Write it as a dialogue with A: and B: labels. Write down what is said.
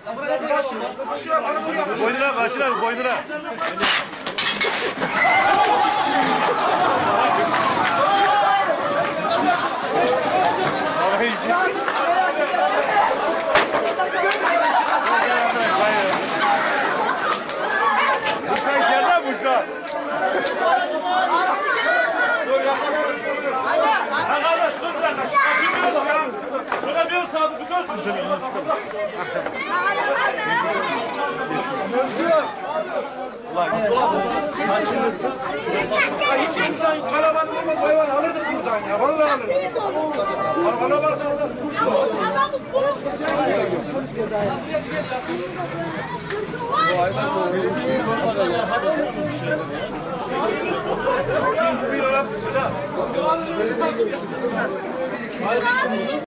A: Boynuna kaçırar, boynuna. Orayı için. Musa geldi Musa. Arkadaş dur bir dakika. Bilmiyoruz ya. Şurada bir yol saati bir görsün. Akşam. Saçınızı. Hiç insan karavanın hayvan alırdık buradan ya. Vallahi alırdık. Karavanlardan alırdık. Kuş var. Bir